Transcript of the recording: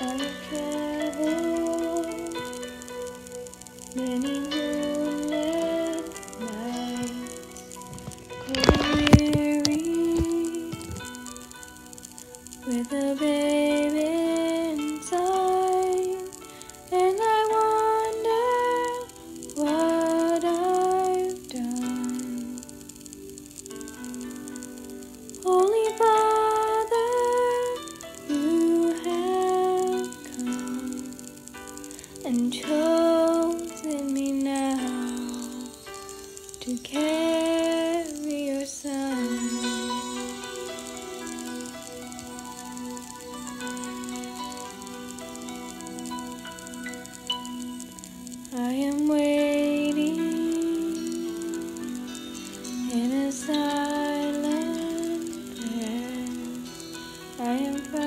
I have traveled many moonlit nights, cold and weary, with a baby inside, and I wonder what I've done. Holy Father, you have come and chosen me now to carry your Son. I am waiting in a silent prayer. I am